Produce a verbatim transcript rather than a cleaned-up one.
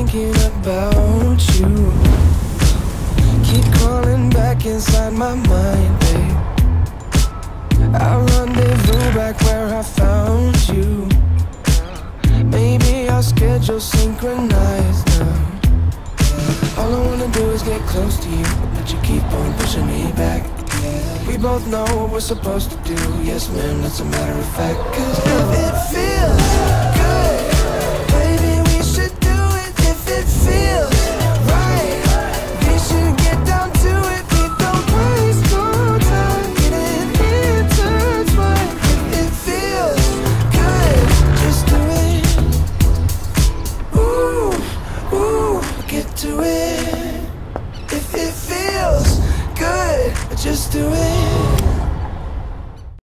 thinking about you. Keep crawling back inside my mind, babe. I'll rendezvous back where I found you. Maybe our schedules synchronize now. All I wanna do is get close to you, but you keep on pushing me back. We both know what we're supposed to do. Yes, ma'am, that's a matter of fact. 'Cause